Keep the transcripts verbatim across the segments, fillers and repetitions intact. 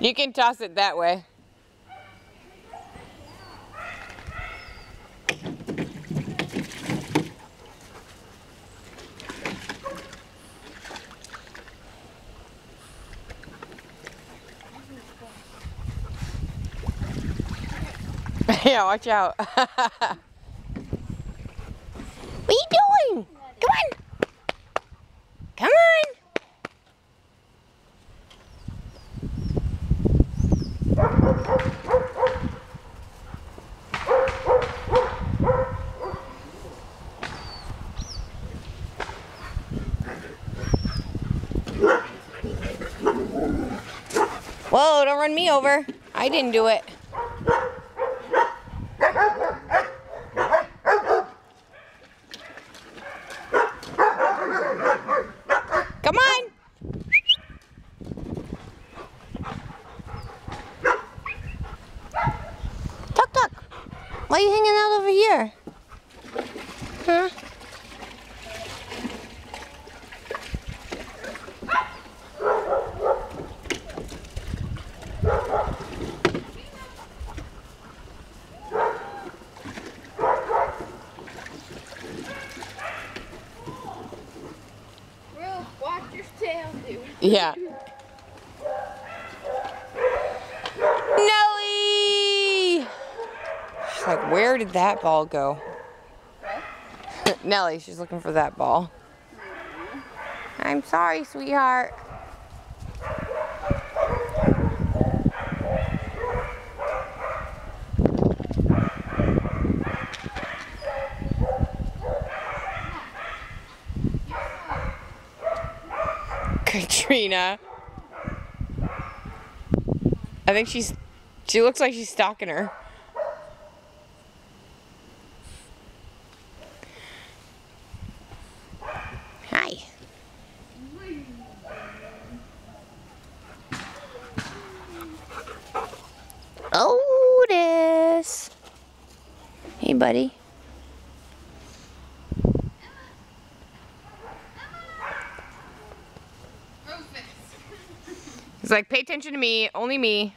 You can toss it that way. Yeah, watch out. What are you doing? Come on. Come on. Whoa, don't run me over. I didn't do it. Come on. Tuck, tuck. Why are you hanging out over here? Huh? Watch your tail, dude. Yeah. Nellie! She's like, where did that ball go? What? Nellie, she's looking for that ball. Mm-hmm. I'm sorry, sweetheart. Katrina. I think she's, she looks like she's stalking her. Hi. Otis. Hey, buddy. He's like, pay attention to me, only me.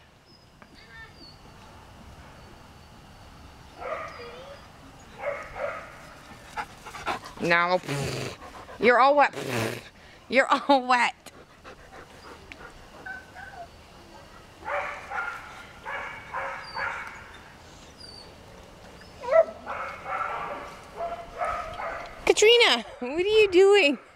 No. You're all wet. You're all wet. Katrina, what are you doing?